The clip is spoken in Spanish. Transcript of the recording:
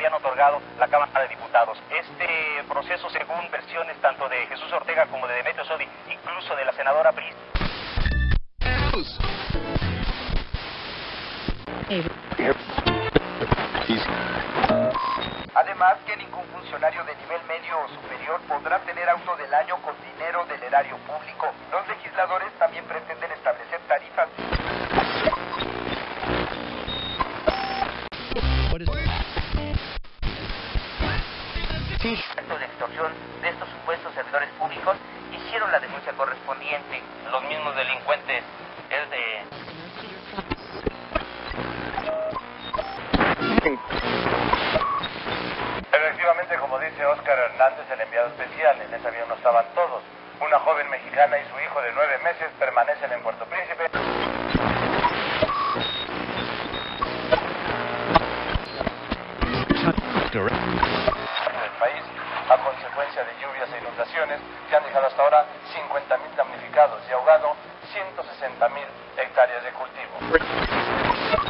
habían otorgado la Cámara de Diputados. Este proceso, según versiones tanto de Jesús Ortega como de Demetrio Sodi, incluso de la senadora priista. Además, que ningún funcionario de nivel medio o superior podrá tener auto del año con dinero del erario público. Los legisladores también pretenden establecer tarifas. Actos de extorsión de estos supuestos servidores públicos hicieron la denuncia correspondiente. Los mismos delincuentes es de... Efectivamente, como dice Óscar Hernández, el enviado especial, en ese avión no estaban todos. Una joven mexicana y su hijo de 9 meses permanecen en Puerto Príncipe. Del país, a consecuencia de lluvias e inundaciones que han dejado hasta ahora 50.000 damnificados y ahogado 160.000 hectáreas de cultivo.